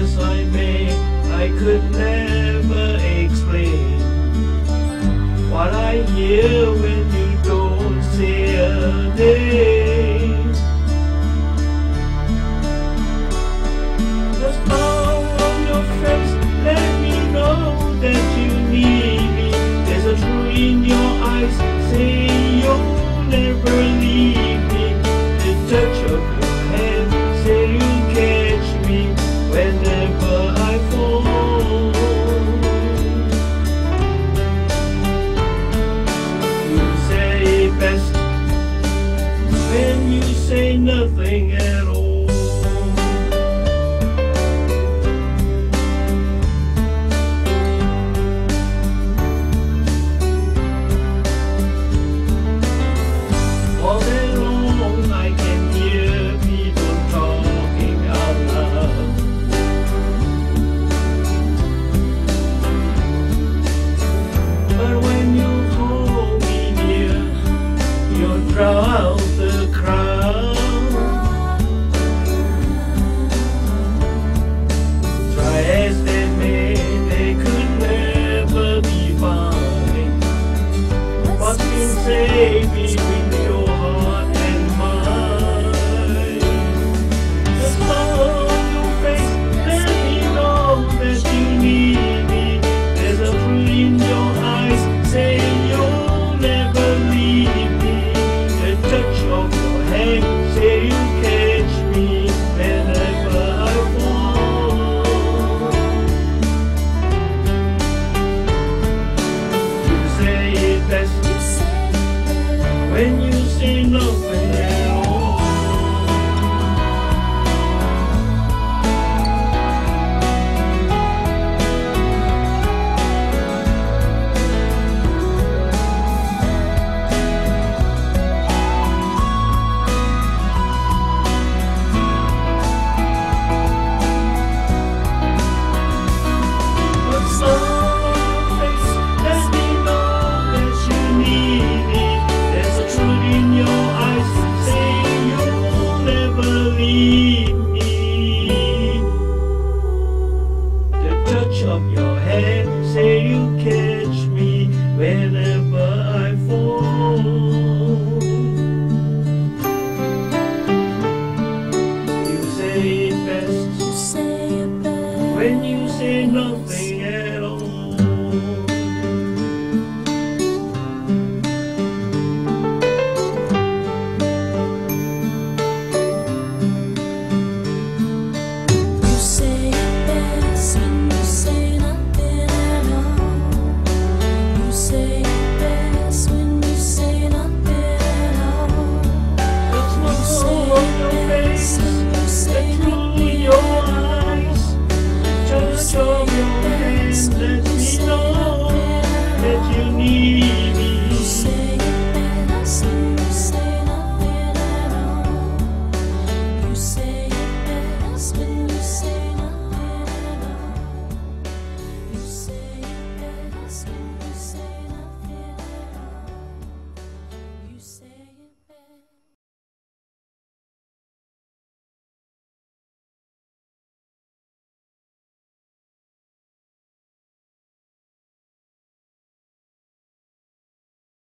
as I may, I could never explain what I hear when you don't say a day. The smile on your face let me know that you need me. There's a truth in your eyes saying you'll never leave me. The touch of your hand say you'll catch me whenever I fall. You say it best when you say nothing at all.